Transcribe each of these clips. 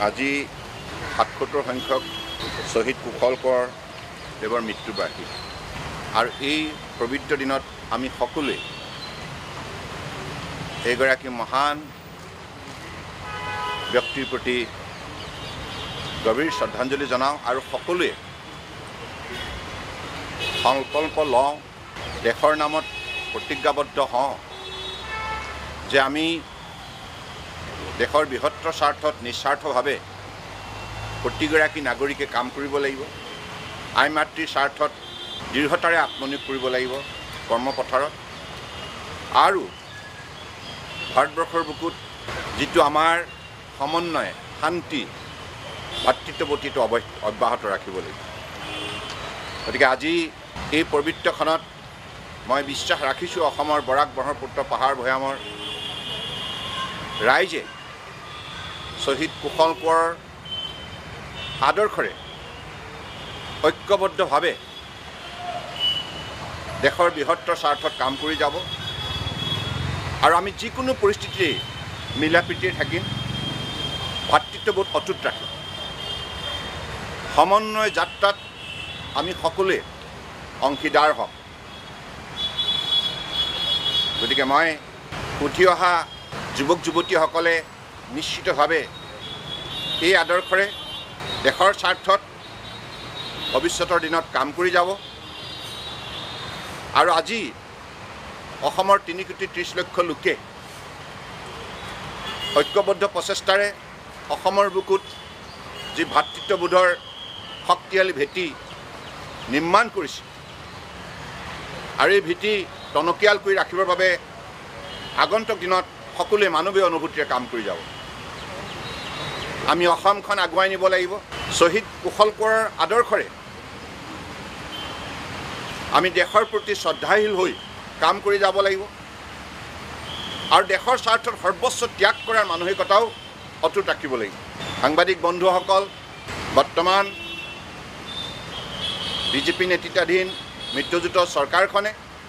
আজি ৭৭ সংখ্যক শ্বহীদ কুশল কোঁৱৰ দেৱৰ মৃত্যুবাৰ্ষিকী আৰু এই পবিত্ৰ দিনত আমি সকলোৱে এগৰাকী মহান ব্যক্তিৰ প্ৰতি গভীৰ শ্ৰদ্ধাঞ্জলি জনাওঁ আৰু সকলোৱে সংকল্প লওঁ, দেশৰ নামত প্ৰতিজ্ঞাবদ্ধ হওঁ যে আমি দেশৰ বৃহত্তৰ স্বাৰ্থত নিস্বাৰ্থভাৱে প্ৰতিগৰাকী নাগৰিকে কাম কৰিব লাগিব। আই মাতৃৰ স্বাৰ্থত দৃঢ়তাৰে আত্মনিয়োগ কৰিব লাগিব কৰ্মপথাৰত। আৰু ভাৰতবৰ্ষৰ বুকুত যিটো আমাৰ সমন্বয়, শান্তি, ভাতৃত্ববোধটো অব্যাহত ৰাখিব লাগিব। গতিকে আজি এই পবিত্ৰখনত মই বিশ্বাস ৰাখিছোঁ অসমৰ বৰাক ব্ৰহ্মপুত্ৰ পাহাৰ ভৈয়ামৰ ৰাইজে শ্বহীদ কুশল কোঁৱৰৰ আদৰ্শৰে ঐক্যবদ্ধভাৱে দেশৰ বৃহত্তৰ স্বাৰ্থত কাম কৰি যাব আৰু আমি যিকোনো পৰিস্থিতিতে মিলাপ্ৰীতিৰে থাকিম, ভাতৃত্ববোধ অটুট ৰাখিম। সমন্বয় যাত্ৰাত আমি সকলোৱে অংশীদাৰ হওঁ। গতিকে মই উঠি অহা যুৱক যুৱতীসকলে নিশ্চিতভাৱে এই আদৰ্শৰে দেশৰ স্বাৰ্থত ভৱিষ্যতৰ দিনত কাম কৰি যাব আৰু আজি অসমৰ ৩,৩০,০০,০০০ লোকে ঐক্যবদ্ধ প্ৰচেষ্টাৰে অসমৰ বুকুত যি ভাতৃত্ববোধৰ শক্তিশালী ভেটি নিৰ্মাণ কৰিছে আৰু এই ভেটি টনকিয়াল কৰি ৰাখিবৰ বাবে আগন্তুক দিনত সকলোৱে মানৱীয় অনুভূতিৰে কাম কৰি যাব। আমি অসমখন আগুৱাই নিব লাগিব। শ্বহীদ কুশল কোঁৱৰৰ আদৰ্শৰে আমি দেশৰ প্ৰতি শ্ৰদ্ধাশীল হৈ কাম কৰি যাব লাগিব আৰু দেশৰ স্বাৰ্থত সৰ্বোচ্চ ত্যাগ কৰাৰ মানসিকতাও অটুট ৰাখিব লাগিব। সাংবাদিক বন্ধুসকল, বৰ্তমান বিজেপি নেতৃত্বাধীন মিত্ৰজোঁট চৰকাৰখনে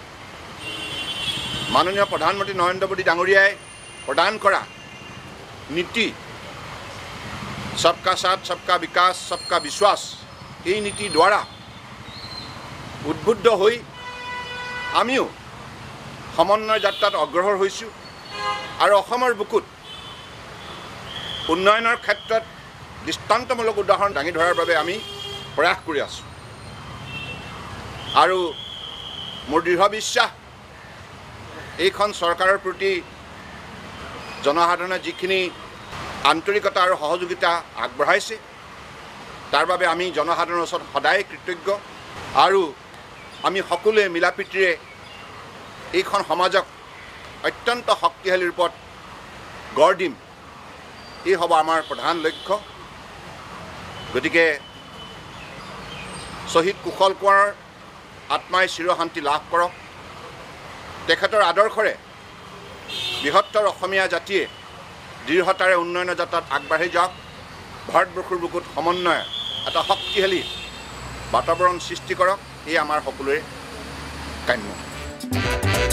মাননীয় প্ৰধানমন্ত্ৰী নৰেন্দ্ৰ মোদী ডাঙৰীয়াই প্ৰদান কৰা নীতি সবকা সাথ, সবকা বিকাশ, সবকা বিশ্বাস, এই নীতিৰ দ্বাৰা উদ্বুদ্ধ হৈ আমিও সমন্বয় যাত্ৰাত অগ্ৰসৰ হৈছোঁ আৰু অসমৰ বুকুত উন্নয়নৰ ক্ষেত্ৰত দৃষ্টান্তমূলক উদাহৰণ দাঙি ধৰাৰ বাবে আমি প্ৰয়াস কৰি আছোঁ। আৰু মোৰ দৃঢ় বিশ্বাস এইখন চৰকাৰৰ প্ৰতি জনসাধাৰণে যিখিনি আন্তৰিকতা আৰু সহযোগিতা আগবঢ়াইছে তাৰ বাবে আমি জনসাধাৰণৰ ওচৰত সদায় কৃতজ্ঞ আৰু আমি সকলোৱে মিলাপ্ৰীতিৰে এইখন সমাজক অত্যন্ত শক্তিশালী ৰূপত গঢ় দিম, এই হ'ব আমাৰ প্ৰধান লক্ষ্য। গতিকে শ্বহীদ কুশল কোঁৱৰৰ আত্মাই চিৰশান্তি লাভ কৰক। তেখেতৰ আদৰ্শৰে বৃহত্তৰ অসমীয়া জাতিয়ে দৃঢ়তাৰে উন্নয়নৰ যাত্ৰাত আগবাঢ়ি যাওক। ভাৰতবৰ্ষৰ বুকুত সমন্বয় এটা শক্তিশালী বাতাবৰণ সৃষ্টি কৰক, এই আমাৰ সকলোৰে কাম্য।